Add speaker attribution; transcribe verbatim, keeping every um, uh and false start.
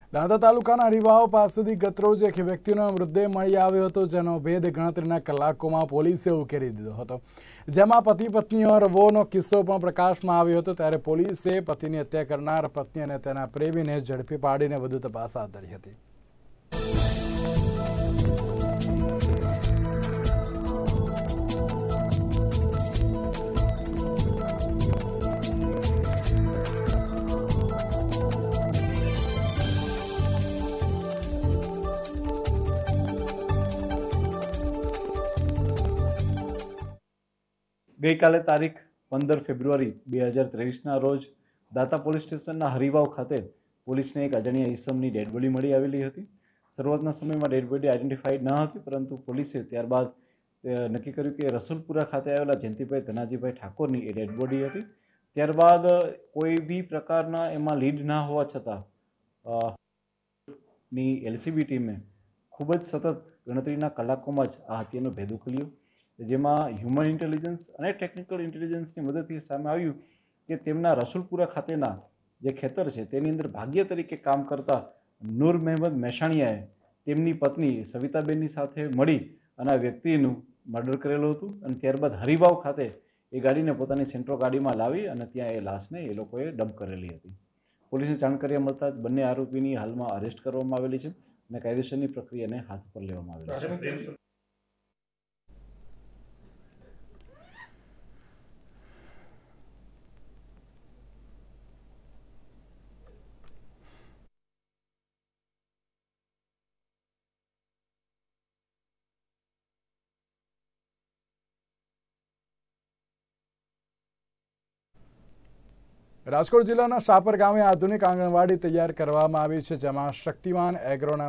Speaker 1: દાંતા તાલુકાના હરિવાવ પાસેથી ગતરોજ એક વ્યક્તિનો મૃતદેહ મળી આવ્યો હતો, જેનો ભેદ ગણતરીના કલાકોમાં પોલીસે ઉકેલી દીધો હતો, જેમાં પતિ પત્ની રવોનો કિસ્સો પણ પ્રકાશમાં આવ્યો હતો। ત્યારે પોલીસે પતિની હત્યા કરનાર પત્ની અને તેના પ્રેમીને ઝડપી પાડીને વધુ તપાસ હાથ ધરી હતી।
Speaker 2: गई काले तारीख पंदर फेब्रुआरी बे हज़ार तेवीसना रोज दाता पोलीस स्टेशनना हरिवाव खाते पोलीसने एक अजाण्या ईसमनी डेड बॉडी मળી આવેલી હતી। શરૂઆતના સમયમાં ડેડ બોડી આઈડેન્ટિફાઈડ ન હતી, પરંતુ પોલીસે ત્યારબાદ નક્કી કર્યું કે રસુલપુરા ખાતે આવેલા જયંતિભાઈ ધનાજીભાઈ ઠાકોરની એ ડેડ બોડી હતી। ત્યારબાદ કોઈ બી પ્રકારના એમાં લીડ ના હોવા છતાં ની એલસીબી ટીમે ખૂબ જ સતત ગણતરીના કલાકોમાં જ આ હત્યાનો ભેદ ઉકેલ્યો, જેમાં હ્યુમન ઇન્ટેલિજન્સ અને ટેકનિકલ ઇન્ટેલિજન્સની મદદથી સામે આવ્યું કે તેમના રસુલપુરા ખાતેના જે ખેતર છે તેની અંદર ભાગ્ય તરીકે કામ કરતા નૂર મહેમદ મેશાણીયાએ તેમની પત્ની સવિતાબેનની સાથે મળી અને આ વ્યક્તિનું મર્ડર કરેલું હતું અને ત્યારબાદ હરિવાવ ખાતે એ ગાડીને પોતાની સેન્ટ્રો ગાડીમાં લાવી અને ત્યાં એ લાશને એ લોકોએ ડમ્પ કરેલી હતી। પોલીસને જાણ કર્યા મળતા જ બંને આરોપીની હાલમાં અરેસ્ટ કરવામાં આવેલી છે અને કાયદેસરની પ્રક્રિયાને હાથ પર લેવામાં આવેલી છે।
Speaker 1: રાજકોટ જિલ્લાના શાપર ગામે આધુનિક આંગણવાડી તૈયાર કરવામાં આવી છે, જેમાં શક્તિમાન એગ્રોના